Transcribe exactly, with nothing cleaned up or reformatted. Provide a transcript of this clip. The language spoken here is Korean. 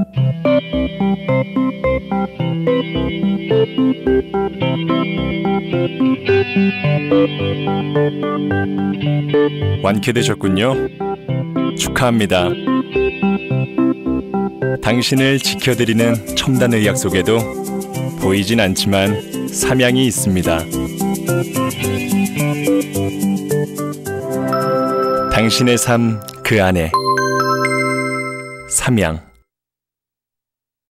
완쾌되셨군요. 축하합니다. 당신을 지켜드리는 첨단의학 속에도 보이진 않지만 삼양이 있습니다. 당신의 삶 그 안에 삼양.